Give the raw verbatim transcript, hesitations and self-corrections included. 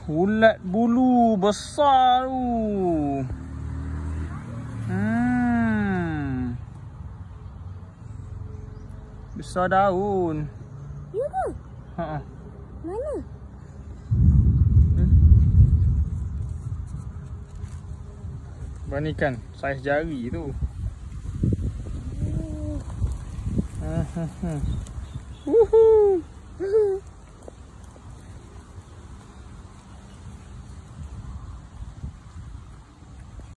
Ulat bulu besar tu. Hmm. Besar daun. Ya ke? Ha. Mana? Hmm. Bandingkan saiz jari tu. Oh. Hmm. Hmm. Hmm. Woohoo.